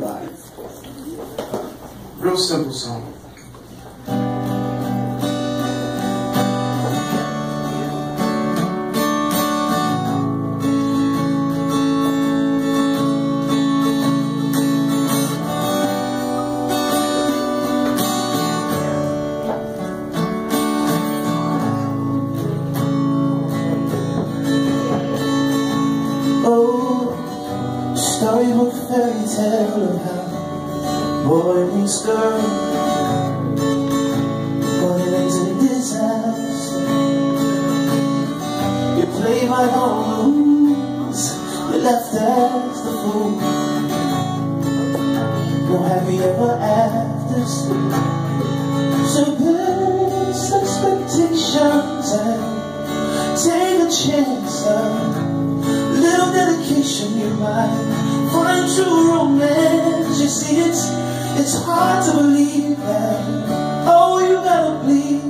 Real simple song. Oh, storybook fairy tale of how boy meets girl, one ends in disaster. You play by all the rules, you're left as the fool. No happy ever afters. So base expectations and take a chance of little dedication. You might find true romance. You see, it's hard to believe that. Oh, you gotta bleed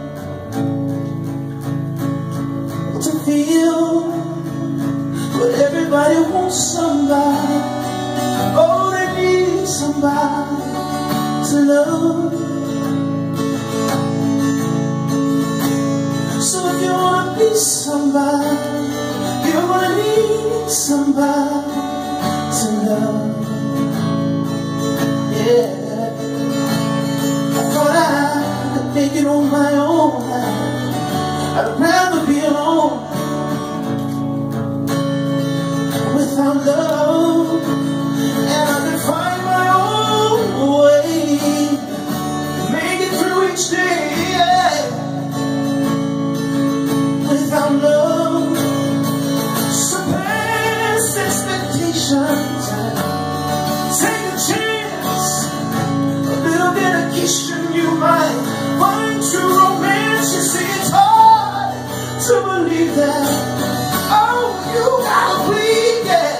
to feel. But everybody wants somebody. Oh, they need somebody to love. So if you wanna be somebody, you're gonna need somebody to love. Yeah, I thought I could make it on my own. I'd rather be alone without love, and I can find my own way, make it through each day. Yeah. Without love, surpass expectations and take a chance. A little dedication, you might find true romance. You see, it's hard to believe that. Oh, you gotta bleed, yeah,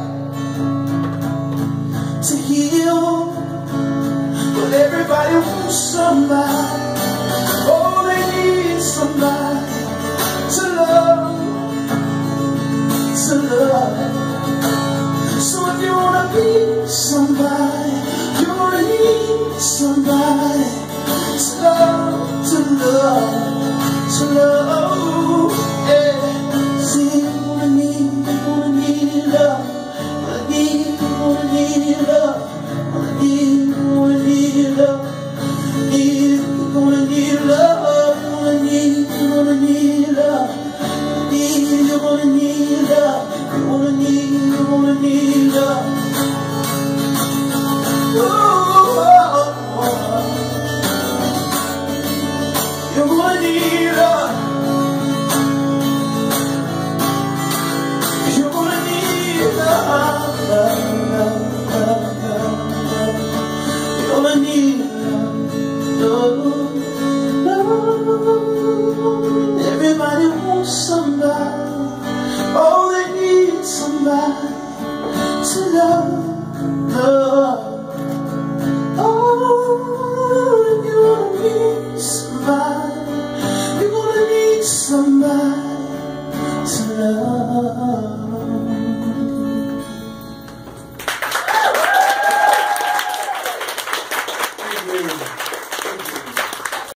to heal. But everybody wants somebody. Oh, they need somebody to love, to love. So if you wanna be somebody, you're gonna need somebody to love, to love, to love. Yeah. See, you wanna need love, wanna need love, wanna need love. You're gonna need love, you're gonna need love. You're gonna need love, you're gonna need love. Oh, you're gonna need love. You're gonna need love, you're gonna need love. Everybody wants somebody. Oh, they need somebody to love, love. Oh, you're gonna need somebody. You're gonna need somebody.